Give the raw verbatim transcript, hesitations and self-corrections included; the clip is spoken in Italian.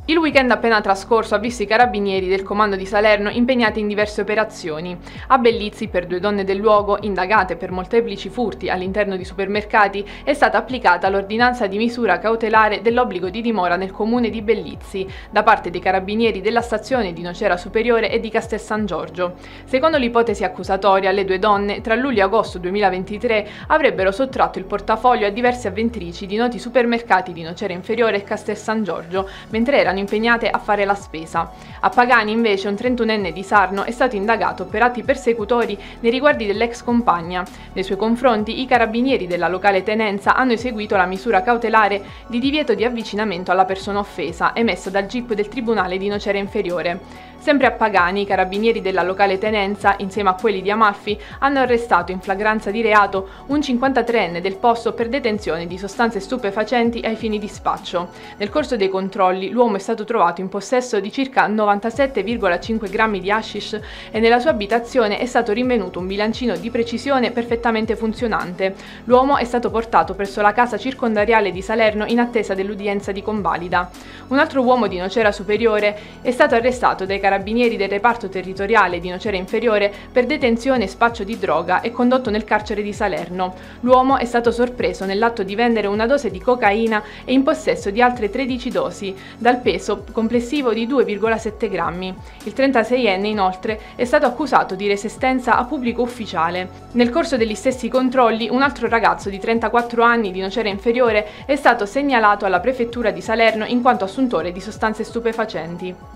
Il weekend appena trascorso ha visto i carabinieri del comando di Salerno impegnati in diverse operazioni. A Bellizzi, per due donne del luogo, indagate per molteplici furti all'interno di supermercati, è stata applicata l'ordinanza di misura cautelare dell'obbligo di dimora nel comune di Bellizzi, da parte dei carabinieri della stazione di Nocera Superiore e di Castel San Giorgio. Secondo l'ipotesi accusatoria, le due donne, tra luglio e agosto duemilaventitré, avrebbero sottratto il portafoglio a diverse avventrici di noti supermercati di Nocera Inferiore e Castel San Giorgio, mentre erano impegnate a fare la spesa. A Pagani, invece, un trentunenne di Sarno è stato indagato per atti persecutori nei riguardi dell'ex compagna. Nei suoi confronti i carabinieri della locale tenenza hanno eseguito la misura cautelare di divieto di avvicinamento alla persona offesa emessa dal G I P del Tribunale di Nocera Inferiore. Sempre a Pagani, i carabinieri della locale tenenza, insieme a quelli di Amalfi, hanno arrestato in flagranza di reato un cinquantatreenne del posto per detenzione di sostanze stupefacenti ai fini di spaccio. Nel corso dei controlli, l'uomo è stato trovato in possesso di circa novantasette virgola cinque grammi di hashish e nella sua abitazione è stato rinvenuto un bilancino di precisione perfettamente funzionante. L'uomo è stato portato presso la casa circondariale di Salerno in attesa dell'udienza di convalida. Un altro uomo di Nocera Superiore è stato arrestato dai carabinieri del reparto territoriale di Nocera Inferiore per detenzione e spaccio di droga e condotto nel carcere di Salerno. L'uomo è stato sorpreso nell'atto di vendere una dose di cocaina e in possesso di altre tredici dosi, dal peso complessivo di due virgola sette grammi. Il trentaseienne, inoltre, è stato accusato di resistenza a pubblico ufficiale. Nel corso degli stessi controlli, un altro ragazzo di trentaquattro anni di Nocera Inferiore è stato segnalato alla prefettura di Salerno in quanto assuntore di sostanze stupefacenti.